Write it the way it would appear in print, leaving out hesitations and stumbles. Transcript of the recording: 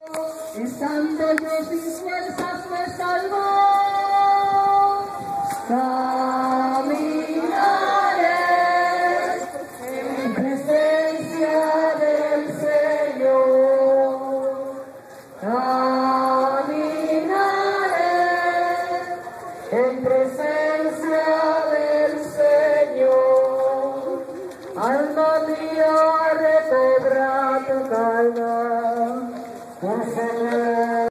Estando yo sin fuerzas me salvó. Caminaré en presencia del Señor. Caminaré en presencia del Señor. Alma mía, recobra tu calma.